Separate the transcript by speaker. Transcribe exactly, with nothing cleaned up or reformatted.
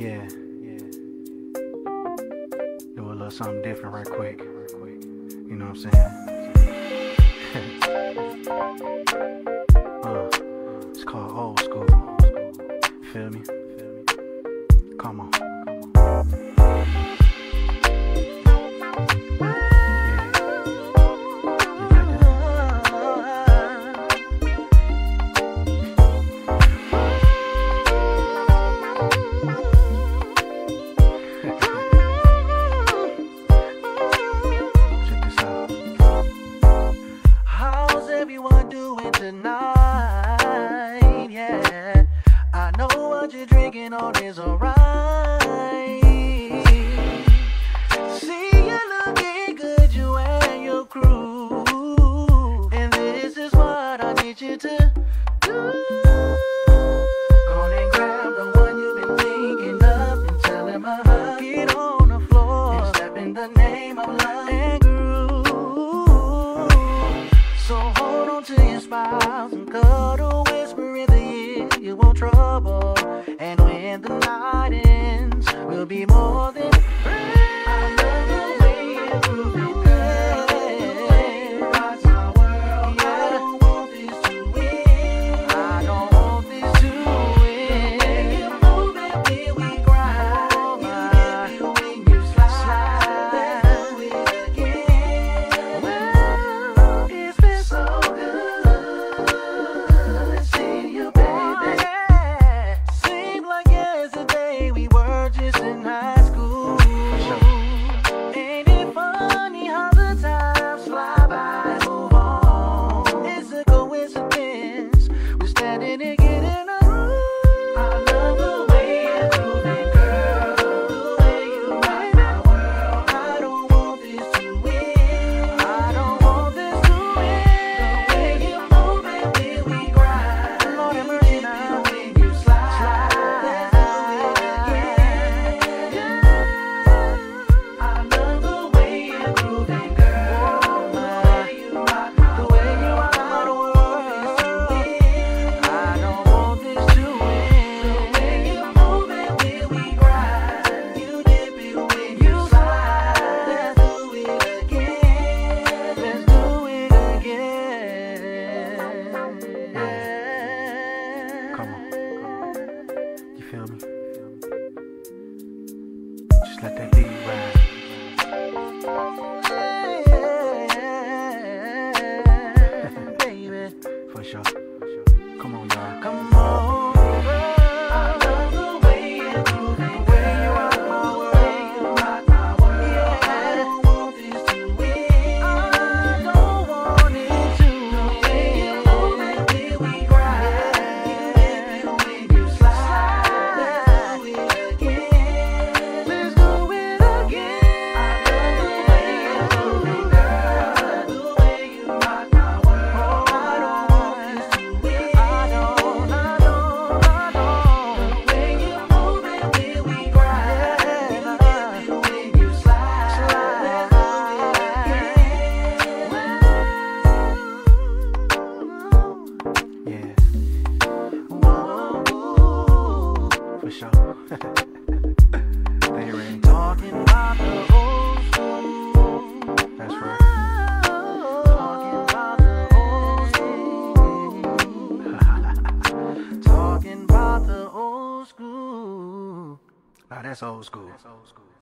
Speaker 1: Yeah, yeah. Do a little something different right quick. You know what I'm saying? uh, it's called old school. Feel me? Come on.
Speaker 2: Everyone doing tonight? Yeah, I know what you're drinking on is alright. See you looking good, you and your crew, and this is what I need you to do. Go and grab the one you've been thinking of and tell him I hug it on the floor and step in the name of love and groove. So hold on to your spouse and cuddle, whisper in the ear you want trouble. And when the night ends, we'll be more than friends. I love the way you're grooving, girl. The way you rock my world. Yeah. I don't want this to win. I don't want this to win. The way you move it when we grind. Oh, you dip it when you slide. slide. Let's do it again. Well, it's been so good seeing you, baby. Oh, yeah. Seemed like yesterday we were just in high school. Ain't it funny how the times fly by and move on? It's a coincidence we're standing here getting a room. I love the way you're grooving, girl. The way you rock my world. I don't want this to win. I don't want this to win. The way you move it when we grind. Lord have mercy now. When you slide, let's do it again. I love the way you're grooving, girl. The way you rock my the way you rock my world. I don't want this to win. The way you move it when we grind. You dip it when you slide. Let's do it again. Let's do it again.
Speaker 1: Come on. You feel me? Just let that beat ride.
Speaker 2: Baby,
Speaker 1: For sure. Come on, y'all.
Speaker 2: come on, girl. I love the way you're grooving, the way you rock my world, rock my world. Yeah, I don't want this to win. I don't want it to win. The way you move it when we grind, you dip it when you slide. Let's do it again. Let's do it again. I love the way you're grooving, girl. The way you rock my world. I don't want this to win. I don't, I don't, I don't. The way you move it when we grind, you dip it when you slide. Let's do it again.
Speaker 1: Yeah,
Speaker 2: Whoa.
Speaker 1: for sure. They ready?
Speaker 2: Talking about the old school.
Speaker 1: That's right.
Speaker 2: Talking about the old school. Talking about the old school.
Speaker 1: Nah, that's old school.